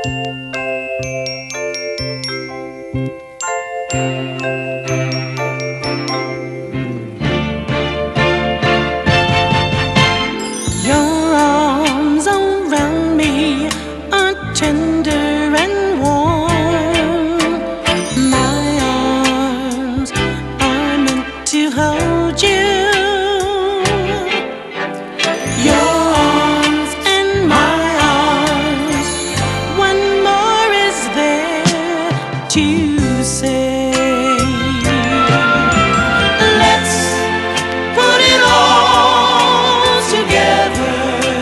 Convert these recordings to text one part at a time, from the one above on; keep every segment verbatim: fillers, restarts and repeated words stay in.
Your arms around me are tender and warm. My arms are meant to hold you. Your arms and my arms, what more is there to say? Let's put it all together.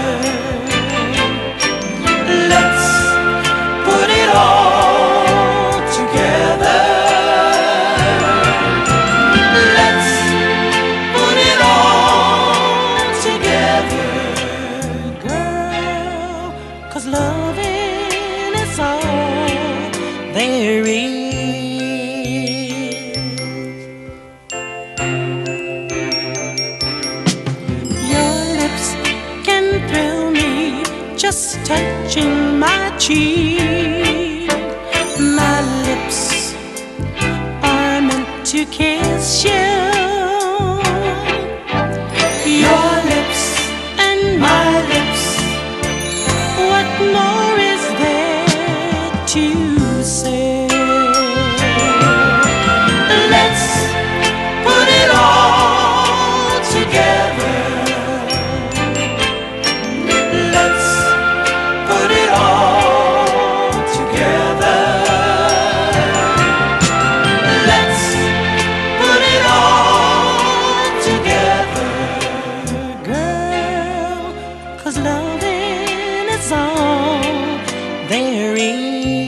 Let's put it all together. Let's put it all together, girl, 'cause loving is all there is. Your lips can thrill me, just touching my cheek. My lips are meant to kiss you. Your lips and my lips, what more is there to say? Let's put it all together. Let's put it all together. Let's put it all together, girl, 'cause loving is all there is.